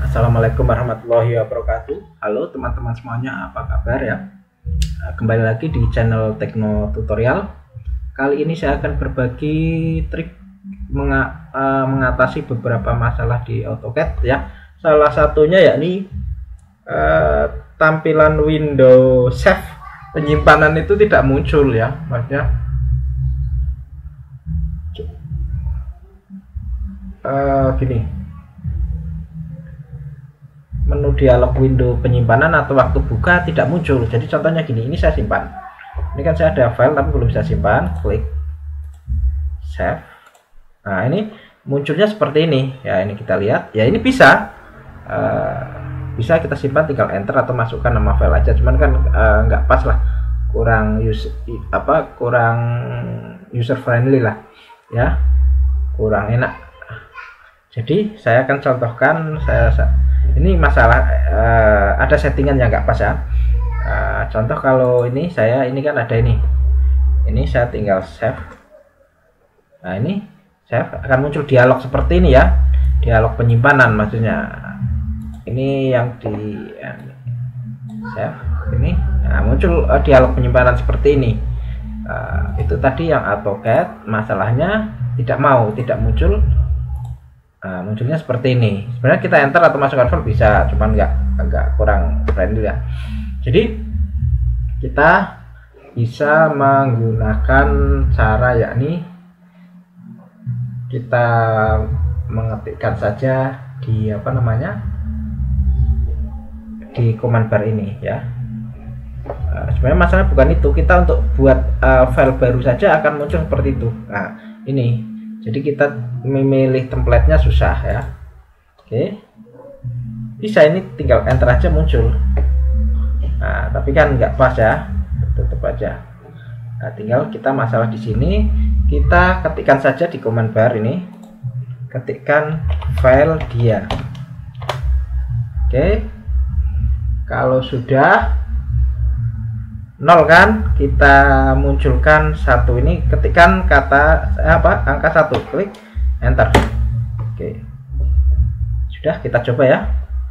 Assalamualaikum warahmatullahi wabarakatuh. Halo teman-teman semuanya, apa kabar ya? Kembali lagi di channel Tekno Tutorial. Kali ini saya akan berbagi trik mengatasi beberapa masalah di AutoCAD ya. Salah satunya yakni tampilan window save penyimpanan itu tidak muncul ya, maksudnya gini. Menu dialog window penyimpanan atau waktu buka tidak muncul. Jadi contohnya gini, ini saya simpan. Ini kan saya ada file tapi belum bisa simpan. Klik save. Nah, ini munculnya seperti ini. Ya, ini kita lihat. Ya, ini bisa bisa kita simpan, tinggal enter atau masukkan nama file aja. Cuman kan nggak pas lah. Kurang user friendly lah. Ya. Kurang enak. Jadi, saya akan contohkan ini masalah ada settingan yang nggak pas ya. Contoh kalau ini kan ada ini saya tinggal save. Nah, ini save akan muncul dialog seperti ini ya, dialog penyimpanan maksudnya. Ini yang di save ini, nah, muncul dialog penyimpanan seperti ini. Itu tadi yang AutoCAD masalahnya tidak muncul. Nah, munculnya seperti ini. Sebenarnya kita enter atau masukkan file bisa, cuman agak kurang friendly ya. Jadi kita bisa menggunakan cara yakni kita mengetikkan saja di di command bar ini ya. Sebenarnya masalah bukan itu, kita untuk buat file baru saja akan muncul seperti itu. Nah, ini. Jadi kita memilih template-nya susah ya. Oke. Bisa, ini tinggal enter aja muncul. Nah, tapi kan nggak pas ya. Tutup aja. Nah, tinggal kita masalah di sini, kita ketikkan saja di command bar ini. Ketikkan file dia. Oke. Kalau sudah 0 kan, kita munculkan satu, ini ketikkan kata angka 1, klik enter. Oke, sudah, kita coba ya.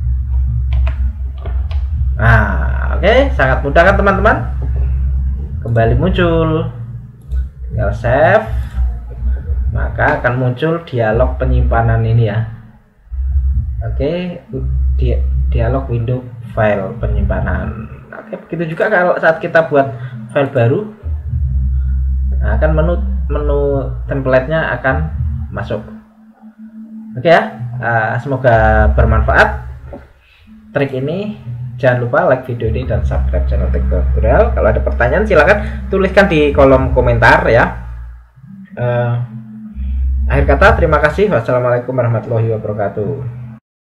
Nah, oke, sangat mudah kan teman-teman. Kembali muncul, tinggal save, maka akan muncul dialog penyimpanan ini ya. Oke, dialog window file penyimpanan. Oke, begitu juga kalau saat kita buat file baru, nah, akan menu template-nya akan masuk. Oke ya, semoga bermanfaat trik ini. Jangan lupa like video ini dan subscribe channel Tekno Tutorial. Kalau ada pertanyaan silahkan tuliskan di kolom komentar ya. Akhir kata, terima kasih. Wassalamualaikum warahmatullahi wabarakatuh.